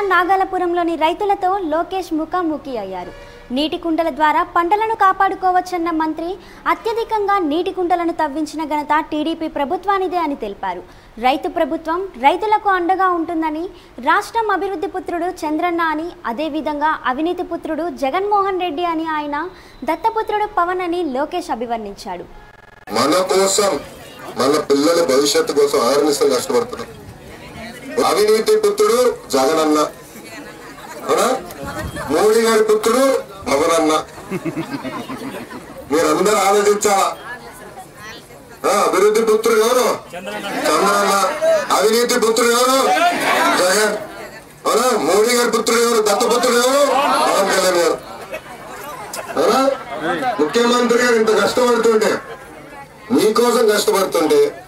నాగలపురంలోని రైతులతో లోకేష్ ముఖాముఖి అయ్యారు. నీటి కుంటల ద్వారా పంటలను కాపాడుకోవచ్చన్న మంత్రి అత్యధికంగా నీటి కుంటలను తవ్వించిన ఘనత టీడీపీ ప్రభుత్వానిదే అని తెలిపారు. రైతు ప్రభుత్వం రైతులకు అండగా ఉంటుందని, రాష్ట్రం అభివృద్ధి పుత్రుడు చంద్రన్న అని, అదేవిధంగా అవినీతి పుత్రుడు జగన్మోహన్ రెడ్డి అని ఆయన దత్తపుత్రుడు పవన్ అని లోకేష్ అభివర్ణించాడు. మన కోసం మన పిల్లల భవిష్యత్తు కోసం ఆహర్నిశలు కష్టపడుతున్నాం. అవినీతి పుత్రుడు జగనన్న, మోడీ గారి పుత్రుడు పవనన్న. మీరందరూ ఆలోచించాలా? అభివృద్ధి పుత్రుడు ఎవరు? చంద్రన్న. అవినీతి పుత్రుడు ఎవరు? జగన్. మోడీ గారి పుత్రుడు ఎవరు? దత్తపుత్రుడు ఎవరు? పవన్ కళ్యాణ్ గారు. ముఖ్యమంత్రి గారు ఇంత కష్టపడుతుంటే, మీకోసం కష్టపడుతుంటే